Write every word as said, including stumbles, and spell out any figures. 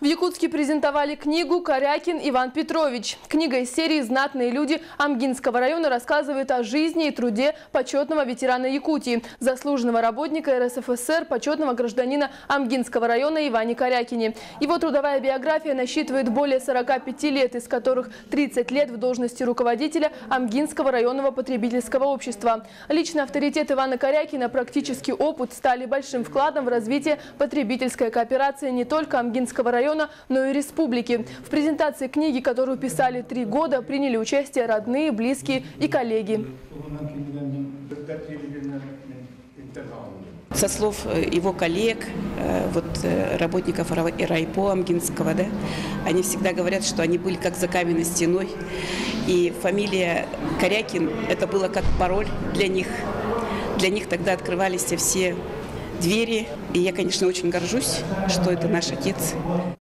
В Якутске презентовали книгу «Корякин Иван Петрович». Книга из серии «Знатные люди» Амгинского района рассказывает о жизни и труде почетного ветерана Якутии, заслуженного работника эр эс эф эс эр, почетного гражданина Амгинского района Иване Корякине. Его трудовая биография насчитывает более сорока пяти лет, из которых тридцать лет в должности руководителя Амгинского районного потребительского общества. Личный авторитет Ивана Корякина, практический опыт стали большим вкладом в развитие потребительской кооперации не только Амгинского района, но и республики. В презентации книги, которую писали три года, приняли участие родные, близкие и коллеги. Со слов его коллег, вот, работников райпо Амгинского, да, они всегда говорят, что они были как за каменной стеной. И фамилия Корякин – это было как пароль для них. Для них тогда открывались все двери. И я, конечно, очень горжусь, что это наш отец.